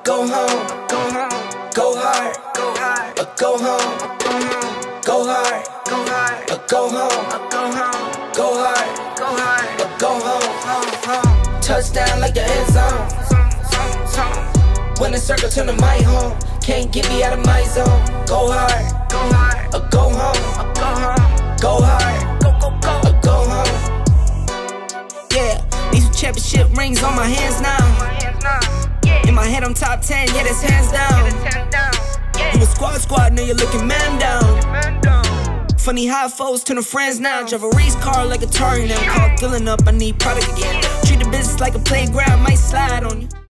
go home, go hard, go home, go hard, go home, go hard, go home. Touchdown like the end zone. When the circle turn to my home, can't get me out of my zone. Go hard, go home, go hard, go home. Yeah, these championship rings on my hands now. In my head I'm top 10, yeah, that's hands down. You a squad, now you're looking man down. Funny how foes turn to friends now. Drive a race car like a Atari now. Call filling up, I need product again. Treat the business like a playground, might slide on you.